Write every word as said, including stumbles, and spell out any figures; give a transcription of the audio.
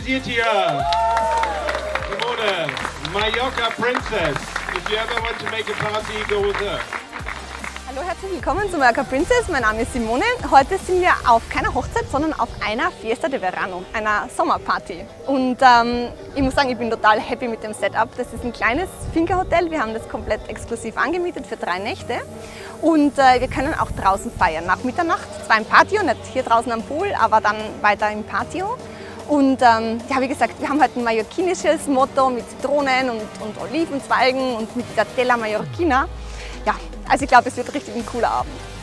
organisiert hier. Simone, Mallorca Princess. If you ever want to make a party, go with her. Hallo, herzlich willkommen zu Mallorca Princess. Mein Name ist Simone. Heute sind wir auf keiner Hochzeit, sondern auf einer Fiesta de Verano, einer Sommerparty. Und ähm, ich muss sagen, ich bin total happy mit dem Setup. Das ist ein kleines Finca-Hotel. Wir haben das komplett exklusiv angemietet für drei Nächte. Und äh, wir können auch draußen feiern. Nach Mitternacht, zwar im Patio, nicht hier draußen am Pool, aber dann weiter im Patio. Und ähm, ja, wie gesagt, wir haben halt ein mallorquinisches Motto mit Zitronen und, und Olivenzweigen und mit der Tela Mallorquina. Ja, also ich glaube, es wird richtig ein cooler Abend.